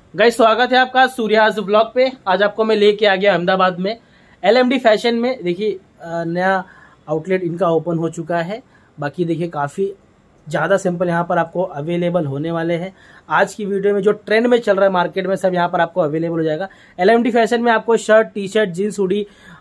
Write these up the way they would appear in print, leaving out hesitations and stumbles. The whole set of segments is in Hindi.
गाइस स्वागत है आपका सूर्याज ब्लॉग पे। आज आपको मैं लेके आ गया अहमदाबाद में LMD फैशन में। देखिए नया आउटलेट इनका ओपन हो चुका है। बाकी देखिए काफ़ी ज़्यादा सैंपल यहाँ पर आपको अवेलेबल होने वाले हैं। आज की वीडियो में जो ट्रेंड में चल रहा है मार्केट में सब यहाँ पर आपको अवेलेबल हो जाएगा। LMD फैशन में आपको shirt, T shirt, jeans, hoodie,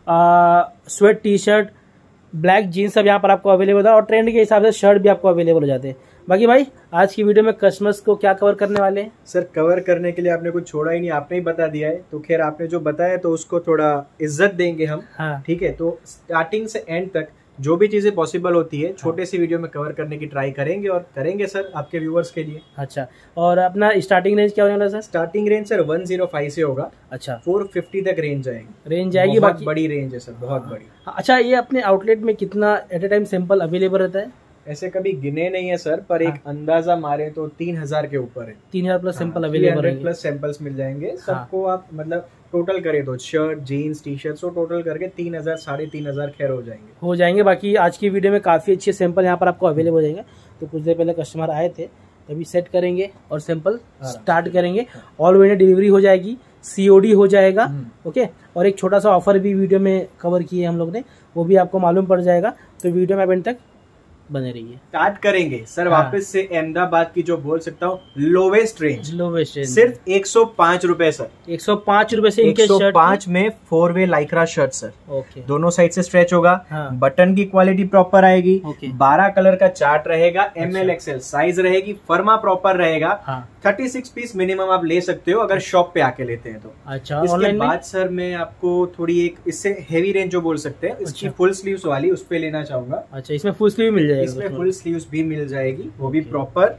sweat T shirt, black jeans सब यहाँ पर आपको अवेलेबल है और ट्रेंड के हिसाब से शर्ट भी आपको अवेलेबल हो जाते हैं। बाकी भाई आज की वीडियो में कस्टमर्स को क्या कवर करने वाले हैं? सर कवर करने के लिए आपने कुछ छोड़ा ही नहीं, आपने ही बता दिया है। तो खैर आपने जो बताया तो उसको थोड़ा इज्जत देंगे हम। हाँ। ठीक है, तो स्टार्टिंग से एंड तक जो भी चीजें पॉसिबल होती है छोटे सी वीडियो में कवर करने की ट्राई करेंगे और करेंगे सर आपके व्यूअर्स के लिए। अच्छा, और अपना स्टार्टिंग रेंज क्या होने वाला है सर? स्टार्टिंग रेंज सर 105 से होगा। अच्छा, 450 तक रेंज जाएगी। बहुत बड़ी रेंज है सर, बहुत बड़ी। अच्छा, ये अपने आउटलेट में कितना at a time sample available रहता है? ऐसे कभी गिने नहीं है सर, पर एक अंदाजा मारे तो 3000 के ऊपर है। 3000 प्लस सैंपल अवेलेबल रहेंगे। प्लस सैंपल्स मिल जाएंगे सबको। आप मतलब टोटल करे तो shirt, jeans, T shirt so total करके 3000 3,500 खैर हो जाएंगे। बाकी आज की वीडियो में काफी अच्छे सैंपल यहाँ पर आपको अवेलेबल हो जाएंगे। तो कुछ देर पहले कस्टमर आए थे, अभी सेट करेंगे और सैंपल स्टार्ट करेंगे। ऑल इंडिया डिलीवरी हो जाएगी, COD हो जाएगा। ओके, और एक छोटा सा ऑफर भी वीडियो में कवर किए हम लोग ने, वो भी आपको मालूम पड़ जाएगा। तो वीडियो में अब तक बने रहिए। स्टार्ट करेंगे सर वापस से अहमदाबाद की जो बोल सकता हूँ लोवेस्ट रेंज सिर्फ 105 रुपए सर। 105 रुपए से 105 में 4 way Lycra shirt sir. Okay, दोनों साइड से स्ट्रेच होगा। बटन की क्वालिटी प्रॉपर आएगी। 12 कलर का चार्ट रहेगा। ML XL साइज रहेगी। फर्मा प्रॉपर रहेगा। 36 पीस मिनिमम आप ले सकते हो अगर शॉप पे आके लेते हैं तो। अच्छा, इसके बाद सर मैं आपको थोड़ी एक इससे हेवी रेंज जो बोल सकते हैं इसकी फुल स्लीव्स वाली उस पे लेना चाहूंगा। अच्छा, इसमें फुल स्लीव मिल जाएगी? इसमें फुल स्लीव्स भी मिल जाएगी, वो भी प्रॉपर।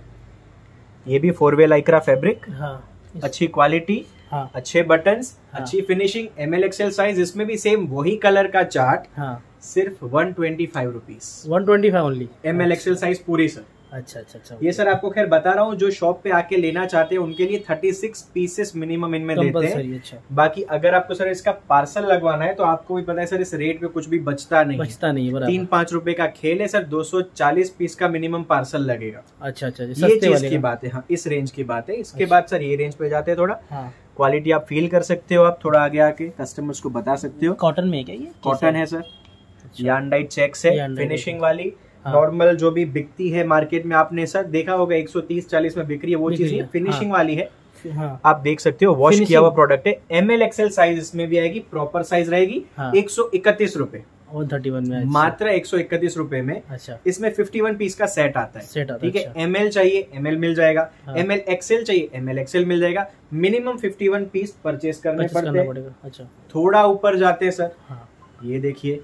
ये भी 4 वे लाइक्रा फैब्रिक। अच्छी क्वालिटी, अच्छे बटन्स, अच्छी फिनिशिंग, ML XL साइज। इसमें भी सेम वही कलर का चार्ट। सिर्फ 125 rupees. 125 only. ML XL size पूरी सर। अच्छा। ये सर आपको खैर बता रहा हूँ, जो शॉप पे आके लेना चाहते हैं उनके लिए 36 पीसेस मिनिमम इनमें देते हैं। अच्छा। बाकी अगर आपको सर इसका पार्सल लगवाना है तो आपको भी पता है सर इस रेट पे कुछ भी बचता नहीं। 3-5 रुपए का खेल है सर। 240 पीस का मिनिमम पार्सल लगेगा। अच्छा, ये चीज की बात है। हाँ, इस रेंज की बात है। इसके बाद सर ये रेंज पे जाते हैं थोड़ा। क्वालिटी आप फील कर सकते हो, आप थोड़ा आगे आके कस्टमर्स को बता सकते हो। कॉटन में क्या ये? कॉटन है सर। यार्न डाइट चेक्स है, फिनिशिंग वाली। नॉर्मल जो भी बिकती है मार्केट में आपने सर देखा होगा 130-40 में बिक्री है, वो चीज फिनिशिंग वाली है। आप देख सकते हो वॉश किया हुआ प्रोडक्ट है। ML XL साइज इसमें भी आएगी, प्रॉपर साइज रहेगी। 131 रुपए 131 में। मात्र 131 रुपए में। अच्छा, इसमें 51 पीस का सेट आता है। ठीक है, अच्छा। ML चाहिए ML मिल जाएगा। ML XL चाहिए ML XL मिल जाएगा। मिनिमम 51 पीस परचेस करने पड़ते हैं। अच्छा, थोड़ा ऊपर जाते हैं सर। ये देखिए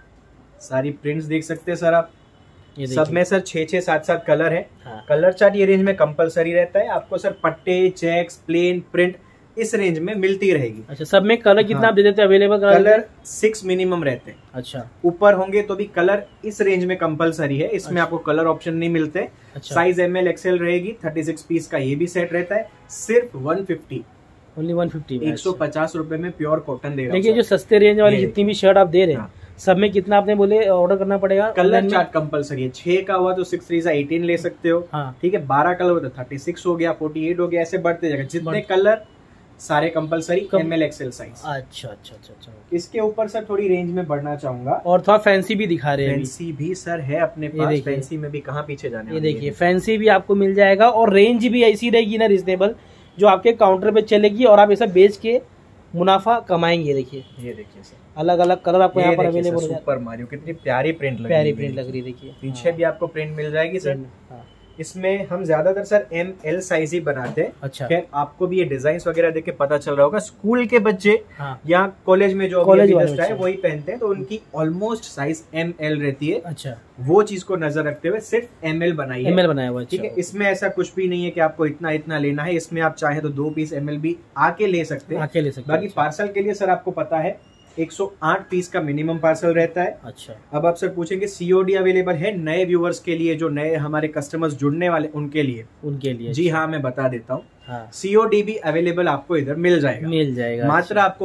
सारी प्रिंट्स देख सकते हैं सर आप। सब में सर 6-6, 7-7 कलर है। कलर चार्ट ये रेंज में कंपलसरी रहता है आपको सर। पट्टे, चेक्स, प्लेन, प्रिंट इस रेंज में मिलती रहेगी। अच्छा, सब में कलर कितना आप दे देते हैं अवेलेबल? कलर 6 मिनिमम रहते हैं। अच्छा, ऊपर होंगे तो भी कलर इस रेंज में कंपलसरी है। इसमें आपको कलर ऑप्शन नहीं मिलते। साइज ML XL रहेगी। 36 पीस का ये भी सेट रहता है। सिर्फ 150 ओनली 150 150 रुपए में प्योर कॉटन दे रहा हूं। देखिए जो सस्ते रेंज वाली जितनी भी शर्ट आप दे रहे हैं सब में कितना आपने बोले ऑर्डर करना पड़ेगा? कलर चार्ट कंपलसरी है। 6 का हुआ तो 6 3 18 ले सकते हो। ठीक है, 12 कलर हुआ तो 36 हो गया, 48 हो गया, ऐसे बढ़ते जाएगा। जितने कलर सारे कंपलसरी ML XL साइज। अच्छा। इसके ऊपर सर थोड़ी रेंज में बढ़ना चाहूंगा और थोड़ा फैंसी भी दिखा रहे हैं। फैंसी भी सर है अपने पास। फैंसी में भी कहाँ पीछे जाने। ये देखिए फैंसी भी आपको मिल जाएगा और रेंज भी ऐसी रहेगी ना रिजनेबल, जो आपके काउंटर पे चलेगी और आप ऐसा बेच के मुनाफा कमाएंगे। देखिए ये देखिए सर, अलग अलग कलर आपको यहाँ पर अवेलेबल हो जाएगा। सुपर मारियो कितनी प्यारी प्रिंट लग रही है। देखिए पीछे भी आपको प्रिंट मिल जाएगी सर। इसमें हम ज्यादातर सर ML साइज ही बनाते हैं। अच्छा, खैर आपको भी ये डिजाइन वगैरह देख के पता चल रहा होगा। स्कूल के बच्चे या कॉलेज में जो कॉलेज है वही पहनते हैं, तो उनकी ऑलमोस्ट साइज ML रहती है। अच्छा, वो चीज को नजर रखते हुए सिर्फ ML बनाया हुआ। ठीक है, इसमें ऐसा कुछ भी नहीं है कि आपको इतना लेना है। इसमें आप चाहे तो 2 पीस ML भी आके ले सकते हैं। बाकी पार्सल के लिए सर आपको पता है 108 पीस का मिनिमम पार्सल रहता है। अच्छा, अब आप सर पूछेंगे COD अवेलेबल है नए व्यूवर्स के लिए, जो नए हमारे कस्टमर्स जुड़ने वाले उनके लिए जी हाँ, मैं बता देता हूँ। COD भी अवेलेबल आपको इधर मिल जाएगा। मात्र आपको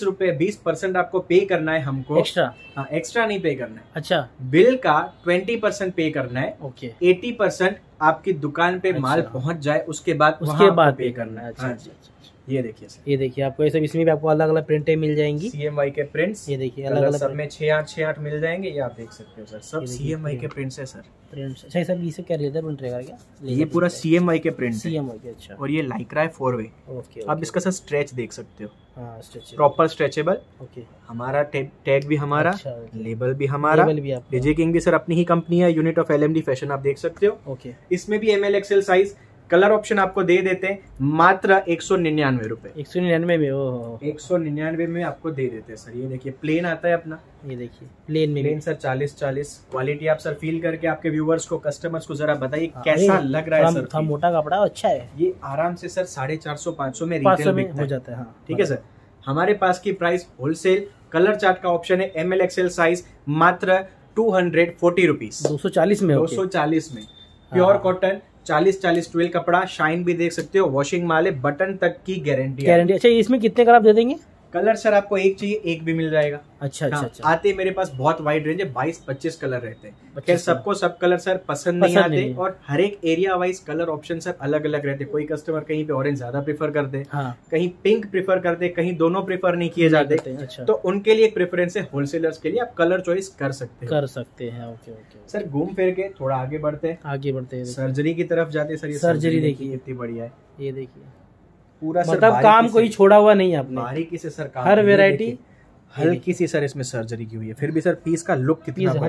20% आपको पे करना है हमको एक्स्ट्रा। हाँ, एक्स्ट्रा नहीं पे करना है। अच्छा, बिल का 20% पे करना है। ओके, 80% आपकी दुकान पे माल पहुंच जाए उसके बाद पे करना है। ये देखिए सर, ये देखिए आपको ऐसे इसमें भी आपको अलग अलग प्रिंटें मिल जाएंगी, CMY के प्रिंट्स। ये देखिए अलग अलग सब में 6-8 मिल जाएंगे, ये आप देख सकते हो सर, सब CMY के प्रिंट्स है सर। प्रिंट्स अच्छा, सब इसे क्या लेदर प्रिंट रहेगा क्या? ये पूरा CMY के प्रिंट, CMY के। अच्छा, और ये लाइक्रा है 4 वे। ओके, आप इसका सर स्ट्रेच देख सकते हो, हाँ स्ट्रेचेबल, प्रॉपर स्ट्रेचेबल। ओके, हमारा टैग भी हमारा, अच्छा, लेबल भी हमारा, डीजे किंग भी सर अपनी ही कंपनी है, यूनिट ऑफ LMD फैशन, आप देख सकते हो। ओके, इसमें भी ML XL size, colour option आपको दे देते हैं मात्र 199 रुपए। 199 में, ओह 199 में आपको दे देते हैं सर। ये देखिए प्लेन आता है अपना, ये देखिए प्लेन में, प्लेन सर 40-40। क्वालिटी आप सर फील करके आपके व्यूवर्स को, कस्टमर्स को जरा बताइए कैसा लग रहा है सर। थोड़ा मोटा कपड़ा अच्छा है, ये आराम से सर 450-500 में रिटेल हो जाता है। हाँ, ठीक है सर। हमारे पास की प्राइस होलसेल, कलर चार्ट का ऑप्शन है, ML XL साइज मात्र 240 रुपीज, 240 में, 240 में। प्योर कॉटन, 40-40 12 कपड़ा, शाइन भी देख सकते हो, वॉशिंग माले, बटन तक की गारंटी। अच्छा, इसमें कितने कलर आप दे देंगे? कलर सर आपको एक चाहिए, एक भी मिल जाएगा। अच्छा अच्छा अच्छा। आते मेरे पास बहुत वाइड रेंज है, 22-25 कलर रहते हैं। खैर सबको सब कलर सर पसंद नहीं आते, और हर एक area wise colour option sir अलग अलग रहते। कोई कस्टमर कहीं पे ऑरेंज ज्यादा प्रेफर करते, कहीं पिंक प्रेफर करते, कहीं दोनों प्रेफर नहीं किए जाते। तो उनके लिए एक प्रेफरेंस है, होलसेलर्स के लिए आप कलर चॉइस कर सकते हैं। Okay okay sir. घूम फिर के थोड़ा आगे बढ़ते हैं, सर्जरी की तरफ जाते सर। सर्जरी देखिए कितनी बढ़िया है, ये देखिए पूरा मतलब काम कोई छोड़ा हुआ नहीं है आपने, बारीकी से सर काम, हर वेराइटी हल्की सी सर इसमें सर्जरी की हुई है। फिर भी सर पीस का लुक कितना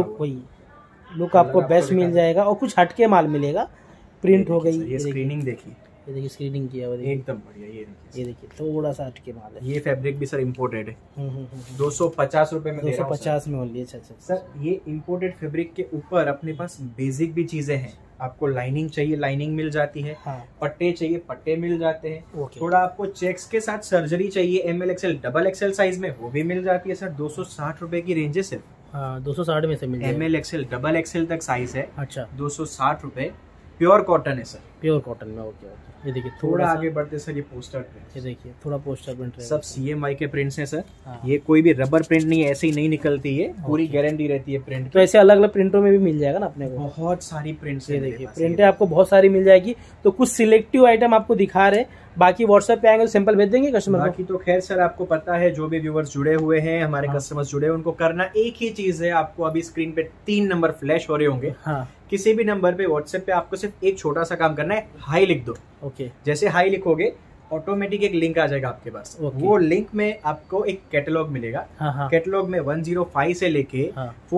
लुक आपको बेस्ट मिल जाएगा, और कुछ हटके माल मिलेगा। प्रिंट हो गई, ये स्क्रीनिंग देखिए, ये देखिए स्क्रीनिंग किया हुआ, एकदम बढ़िया। ये देखिए थोड़ा सा हटके माल है। ये फैब्रिक भी सर इम्पोर्टेड है, 250 रुपए में, 250 में ओनली। अच्छा सर, ये इम्पोर्टेड फैब्रिक के ऊपर अपने पास बेसिक भी चीजें हैं। आपको लाइनिंग चाहिए, लाइनिंग मिल जाती है। पट्टे चाहिए, पट्टे मिल जाते हैं। थोड़ा आपको चेक्स के साथ सर्जरी चाहिए, ML XL double XL size में, वो भी मिल जाती है सर। 260 रुपए की रेंज है सिर्फ। 260 में से मिल जाएगा। ML XL डबल XL तक साइज है। अच्छा, 260 रुपए। प्योर कॉटन है सर, प्योर कॉटन में। Okay okay. ये देखिए थोड़ा आगे बढ़ते सर, ये पोस्टर प्रिंट, ये देखिए थोड़ा पोस्टर प्रिंट सब CMY के प्रिंट्स हैं सर। ये कोई भी रबर प्रिंट नहीं है, ऐसे ही नहीं निकलती है, पूरी गारंटी रहती है प्रिंट। तो ऐसे अलग अलग प्रिंटों में भी मिल जाएगा ना अपने को, बहुत सारी प्रिंट्स। ये देखिए प्रिंटें आपको बहुत सारी मिल जाएगी। तो कुछ सिलेक्टिव आइटम आपको दिखा रहे, बाकी व्हाट्सएप पे आएंगे सैंपल भेज देंगे कस्टमर। बाकी तो खैर सर आपको पता है, जो भी व्यूवर्स जुड़े हुए हैं, हमारे कस्टमर्स जुड़े हैं, उनको करना एक ही चीज है। आपको अभी स्क्रीन पे 3 नंबर फ्लैश हो रहे होंगे। किसी भी नंबर पे व्हाट्सएप पे आपको सिर्फ एक छोटा सा काम करना है, हाई लिख दो। ओके, जैसे हाई लिखोगे ऑटोमेटिक एक लिंक आ जाएगा आपके पास। वो लिंक में आपको एक कैटलॉग मिलेगा। कैटलॉग में 105 से लेके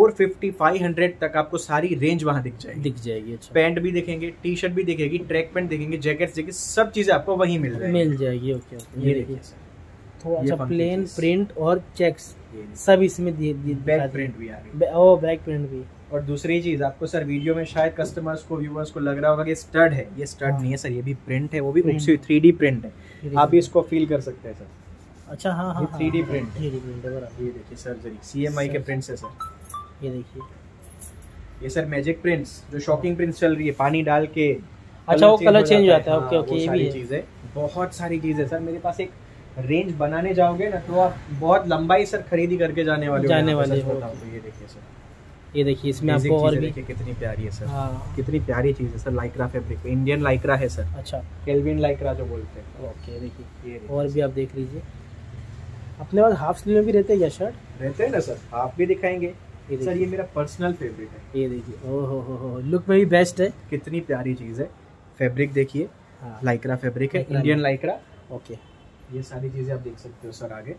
450-500 तक आपको सारी रेंज वहाँ दिख जाएगी। अच्छा। पैंट भी दिखेंगे, टी शर्ट भी दिखेगी, ट्रैक पैंट दिखेंगे, जैकेट्स दिखेगी, सब चीजें आपको वहीं मिल जाएगी। ओके, ये देखिए थोड़ा सा प्लेन प्रिंट और चेक्स सब इसमें बैक प्रिंट भी आ रही है। बैक प्रिंट भी। और दूसरी चीज आपको सर, वीडियो में शायद कस्टमर्स को, व्यूवर्स को लग रहा होगा कि स्टड है, ये स्टड नहीं है सर, ये भी प्रिंट है, वो भी 3D प्रिंट है। आप भी इसको फील कर सकते हैं सर। अच्छा, हाँ, 3D प्रिंट है। ये देखिए सर्जरी CMY के प्रिंट्स है सर। ये देखिए, ये सर मैजिक प्रिंट्स, जो शॉकिंग प्रिंट्स चल रही है, पानी डाल के अच्छा वो कलर चेंज हो जाता है। ओके ओके, ये भी चीज है, बहुत सारी चीज है सर। मेरे पास एक रेंज बनाने जाओगे ना तो आप बहुत लंबाई सर खरीदी करके जाने वाले। ये देखिए सर, ये देखिए इसमें आपको और भी कितनी प्यारी है सर। कितनी प्यारी चीज है sir. Lycra fabric, Indian Lycra है सर। अच्छा, केल्विन लाइक्रा जो बोलते हैं। ओके, देखिए और भी आप देख लीजिए। अपने पास हाफ स्लीव में भी रहते हैं या शर्ट? रहते हैं ना सर, हाफ भी दिखाएंगे सर। ये मेरा पर्सनल फेवरेट है। ये देखिए, ओहो, लुक में भी बेस्ट है। कितनी प्यारी चीज है। फैब्रिक देखिए, लाइक्रा फैब्रिक है, इंडियन लाइक्रा। ओके, ये सारी चीजें आप देख सकते हो सर। आगे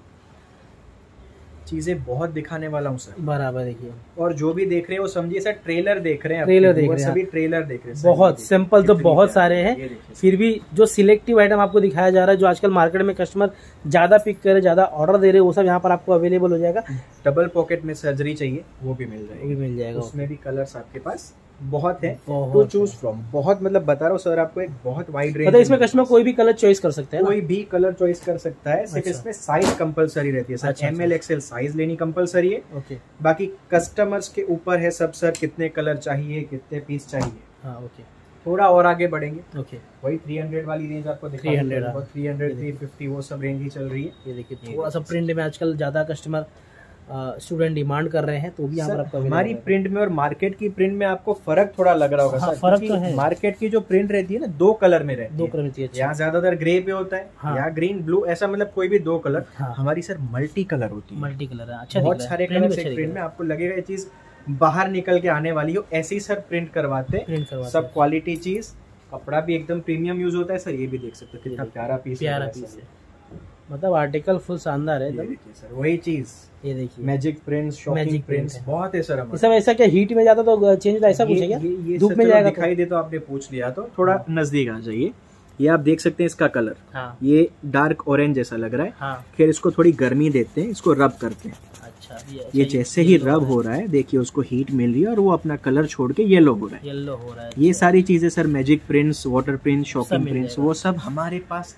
चीजें बहुत दिखाने वाला हूँ सर। बराबर, देखिए। और जो भी देख रहे हैं वो समझिए सर ट्रेलर देख रहे हैं, सभी ट्रेलर देख रहे हैं। बहुत सिंपल तो बहुत सारे हैं, फिर भी जो सिलेक्टिव आइटम आपको दिखाया जा रहा है, जो आजकल मार्केट में कस्टमर ज्यादा पिक करे, ज्यादा ऑर्डर दे रहे हैं, वो सब यहाँ पर आपको अवेलेबल हो जाएगा। डबल पॉकेट में सर्जरी चाहिए, वो भी मिल जाएगा। उसमें भी कलर्स आपके पास बहुत है टू चूज फ्रॉम। बहुत मतलब बता रहा हूँ सर आपको, एक बहुत वाइड रेंज। मतलब इसमें कस्टमर कोई भी कलर चॉइस कर सकते हैं, कोई भी कलर चॉइस कर सकता है। सिर्फ इसमें साइज कंपलसरी रहती है सर। ML XL साइज लेनी कंपलसरी है। ओके, बाकी कस्टमर्स के ऊपर है सब सर, कितने कलर चाहिए, कितने पीस चाहिए। ओके, थोड़ा और आगे बढ़ेंगे। ओके, वही 300 वाली रेंज आपको दिखा, 300 350 वो सब रेंज ही चल रही है। ये देखिए थोड़ा सा प्रिंट में आजकल ज्यादा कस्टमर स्टूडेंट डिमांड कर रहे हैं तो भी यहाँ पर आपको हमारी प्रिंट में और मार्केट की प्रिंट में आपको फर्क थोड़ा लग रहा होगा। हाँ, फर्क तो है। मार्केट की जो प्रिंट रहती है ना 2 कलर में रहती है, 2 कलर रहती है। यहाँ ज्यादातर ग्रे पे होता है, हाँ। यहाँ ग्रीन ब्लू, ऐसा मतलब कोई भी 2 कलर। हाँ। हमारी सर मल्टी कलर होती है, मल्टी कलर है। अच्छा, बहुत सारे कलर एक प्रिंट में, आपको लगेगा ये चीज बाहर निकल के आने वाली हो, ऐसे ही सर प्रिंट करवाते सब क्वालिटी चीज। कपड़ा भी एकदम प्रीमियम यूज होता है सर। ये भी देख सकते हो कितना प्यारा पीस है, मतलब आर्टिकल फुल शानदार है। देखिए सर वही चीज, ये देखिए मैजिक प्रिंट्स, शॉकिंग प्रिंट्स बहुत है सर। सब ऐसा क्या हीट में जाता तो चेंज होता, ऐसा कुछ है क्या? धूप में जाएगा दिखाई दे तो आपने पूछ लिया, तो थोड़ा नजदीक आ जाइए। ये आप देख सकते हैं इसका कलर। हाँ। ये डार्क ऑरेंज जैसा लग रहा है। हाँ। फिर इसको थोड़ी गर्मी देते हैं, इसको रब करते हैं। अच्छा, ये जैसे ही रब हो रहा है देखिए उसको हीट मिल रही है और वो अपना कलर छोड़ के येलो हो रहा है। ये सारी चीजें sir magic prints, water print, shocking prints, वो सब हमारे पास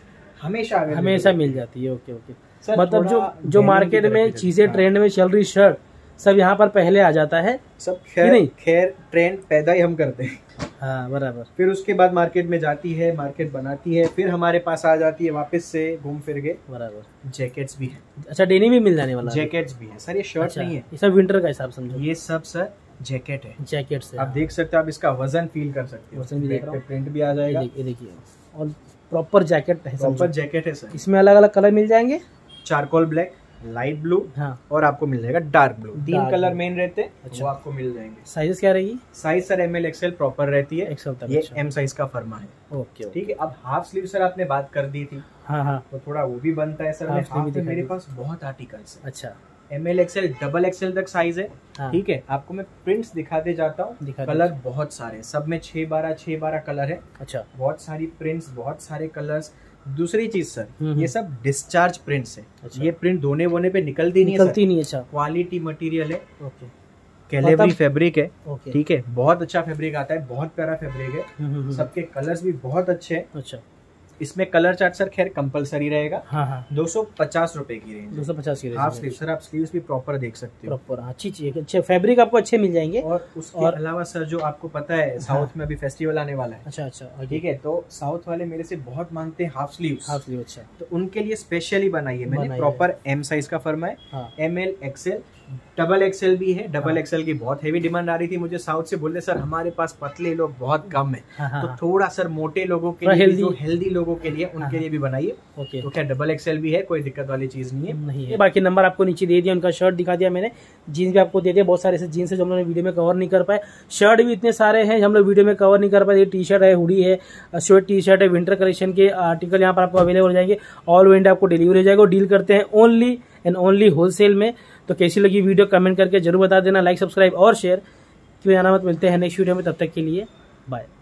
हमेशा मिल जाती है। ओके। मतलब जो मार्केट में चीजें ट्रेंड में चल रही शर्ट सब यहाँ पर पहले आ जाता है सब। खैर ट्रेंड पैदा ही हम करते हैं। हाँ बराबर। फिर उसके बाद मार्केट में जाती है, मार्केट बनाती है, फिर हमारे पास आ जाती है वापस से घूम फिर के। बराबर। जैकेट्स भी है। अच्छा, डेनिम भी मिल जाने वाला। जैकेट्स भी है सर, ये शर्ट नहीं है, ये सब विंटर का हिसाब समझो। ये सब सर जैकेट है। जैकेट से आप देख सकते हो, आप इसका वजन फील कर सकते हो। वजन भी देख रहा हूं, प्रिंट भी आ जाएगा। ये देखिए, और प्रॉपर जैकेट है, प्रॉपर जैकेट है सर। इसमें अलग अलग कलर मिल जाएंगे, चारकोल ब्लैक, लाइट ब्लू। हाँ। और आपको मिल जाएगा डार्क ब्लू। 3 कलर मेन रहते हैं। अच्छा। वो आपको मिल जाएंगे। साइज क्या रहेगी? Size sir ML XL proper रहती है। ये M साइज का फर्मा है। ओके, ठीक है। अब हाफ स्लीव सर आपने बात कर दी थी। हाँ, तो थोड़ा वो भी बनता है सर। हाफ में मेरे पास बहुत आर्टिकल्स है। अच्छा, ML XL डबल XL तक साइज है। ठीक है, आपको मैं प्रिंट्स दिखाते जाता हूँ। कलर बहुत सारे, सब में 6-12 कलर है। अच्छा, बहुत सारी प्रिंट्स, बहुत सारे कलर्स। दूसरी चीज सर, ये सब डिस्चार्ज प्रिंट्स है। अच्छा। ये प्रिंट धोने वोने पे निकलती नहीं है। अच्छा, क्वालिटी मटेरियल है। ओके, कैलेवरी फैब्रिक है। ठीक है, बहुत अच्छा फैब्रिक आता है, बहुत प्यारा फैब्रिक है। सबके कलर्स भी बहुत अच्छे हैं। अच्छा, इसमें कलर चार्ट सर खैर कंपलसरी रहेगा। हाँ। 250 रुपए की रेंज, 250 की रेंज। हाफ स्लीव सर, आप स्लीव्स भी प्रॉपर देख सकते हो। प्रॉपर अच्छी चीज, अच्छे फैब्रिक आपको अच्छे मिल जाएंगे। और उसके अलावा सर जो आपको पता है साउथ में अभी फेस्टिवल आने वाला है। अच्छा, ठीक है, तो साउथ वाले मेरे से बहुत मांगते हैं हाफ स्लीव। अच्छा, तो उनके लिए स्पेशली बनाई है मैंने। प्रॉपर M साइज का फर्मा है। ML XL डबल XL भी है। डबल XL की बहुत हेवी डिमांड आ रही थी मुझे साउथ से। बोले सर हमारे पास पतले लोग बहुत कम है, तो थोड़ा सर मोटे लोगों के लिए, जो हेल्दी लोगों के लिए, उनके लिए भी बनाइए। तो क्या डबल XL भी है, कोई दिक्कत वाली चीज नहीं है। बाकी नंबर आपको नीचे दे दिया, उनका शर्ट दिखा दिया मैंने, जीन्स भी आपको दे दिया। बहुत सारे ऐसे जीन्स है जो हम लोग वीडियो में कवर नहीं कर पाए, शर्ट भी इतने सारे हैं हम लोग वीडियो में कवर नहीं कर पाए। टी शर्ट है, हुडी है, स्वेट टी शर्ट है, विंटर कलेक्शन के आर्टिकल यहाँ पर आपको अवेलेबल हो जाएंगे। ऑल इंडिया आपको डिलीवरी हो जाएगा। डील करते हैं ओनली एंड ओनली होलसेल में। तो कैसी लगी वीडियो कमेंट करके जरूर बता देना। लाइक, सब्सक्राइब और शेयर क्यों आना मत। मिलते हैं नेक्स्ट वीडियो में, तब तक के लिए बाय।